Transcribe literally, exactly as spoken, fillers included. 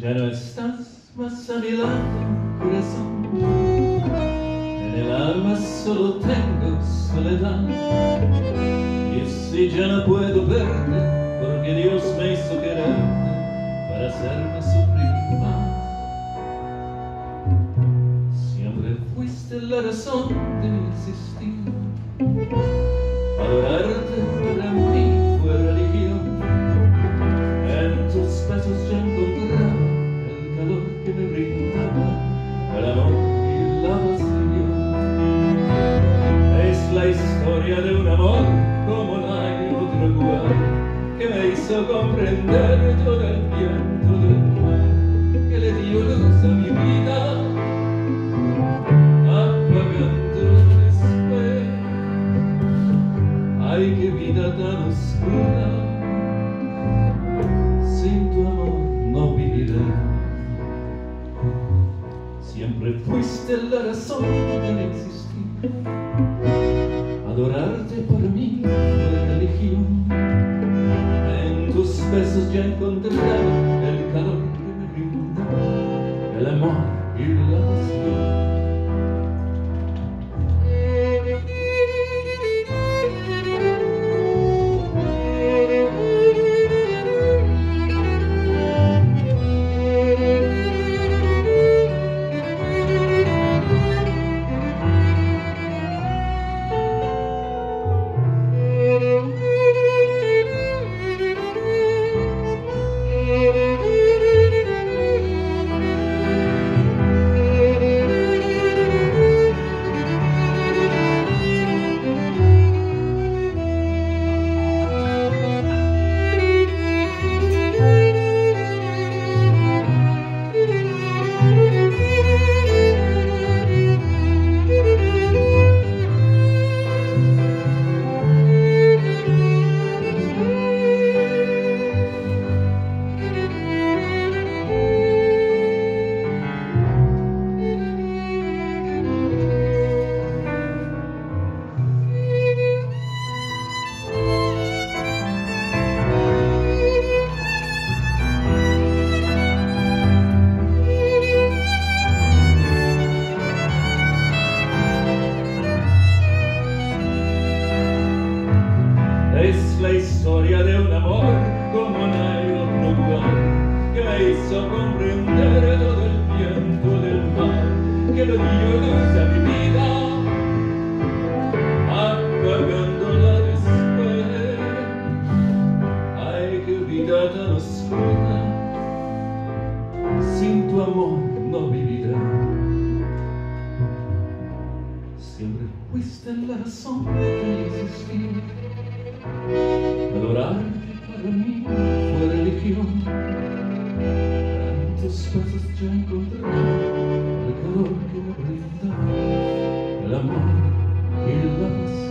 Ya no estás más a mi lado, corazón. En el alma solo tengo soledad. Y si ya no puedo verte, porque Dios me hizo quererte para hacerme sufrir más. Siempre fuiste la razón de mi existir. Adorarte para mí fue religión. En tus besos ya encontraba el calor que me brindaba el amor y la pasión. Es la historia de un amor como no hay otro igual, que me hizo comprender todo el viento del mar, que le dio luz a mi vida, apagando después. Ay, qué vida tan oscura, sin tu amor no viviré. Siempre fuiste la razón de mi existir. Adorarte para mí fue religión. En tus besos ya encontraba el calor que me brindaba el amor y la pasión. Es la historia de un amor como no hay otro igual, que me hizo comprender todo el viento del mar, que le dio luz a mi vida, apagándola después. Ay, qué vida tan oscura, sin tu amor no viviré. Siempre fuiste la razón de existir. Adorarte para mí fue religión. En tus besos ya encontré el calor que me brinda el amor y la pasión.